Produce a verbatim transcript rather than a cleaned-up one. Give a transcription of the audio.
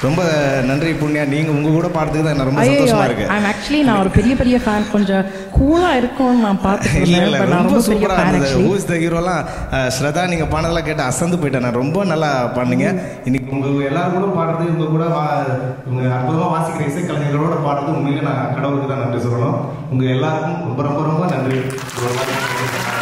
ரொம்ப நன்றி புண்ணியா. நீங்கள் உங்கள் கூட பாடுறதுக்கு தான் ரொம்ப சந்தோஷமாக இருக்கு. ஐம் ஆக்சுவலி நான் ஒரு பெரிய பெரிய ஃபேன். கொஞ்சம் கூலாக இருக்கும்னு நான் பார்த்துட்டு இல்லை இல்லை ரொம்ப சூப்பராக இருந்தது. ஹூஸ் த ஹீரோலாம் ஸ்ரதா நீங்கள் பாடுறதெல்லாம் கேட்டு அசந்து போயிட்டேன். நான் ரொம்ப நல்லா பாடுங்க. இன்னைக்கு உங்கள் எல்லாரும் கூட பாடுறது, உங்கள் கூட வா உங்கள் அற்புதமாக வாசிக்கிற இசைக்கலைஞர்களோட பாடுறது உண்மையிலே நான் கடவுளுக்கு தான் நன்றி சொல்லணும். உங்கள் எல்லாருக்கும் ரொம்ப ரொம்ப ரொம்ப நன்றி.